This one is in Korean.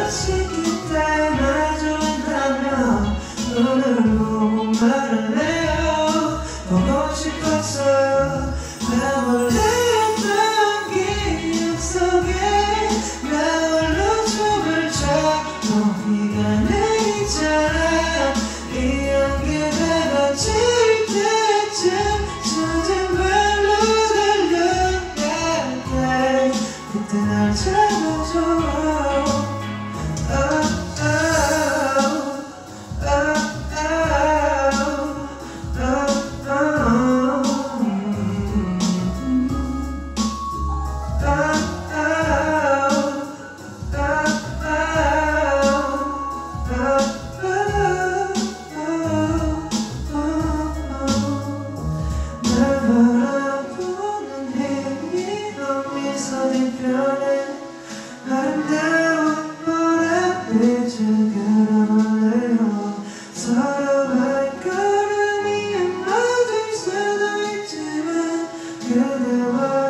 시킬 때마저 한다면 눈을 보고 말할래요. 보고 싶었어요. 나 몰래 했던 기억 속에 나 홀로 춤을 춰 비가 내리잖아. 이 연기가 질 때쯤 젖은 발로 달려갈 때 그때 날 잡아줘. 아름다운 보랏빛을 그려볼래요. 서로 발걸음이 안 맞을 수도 있지만 그대와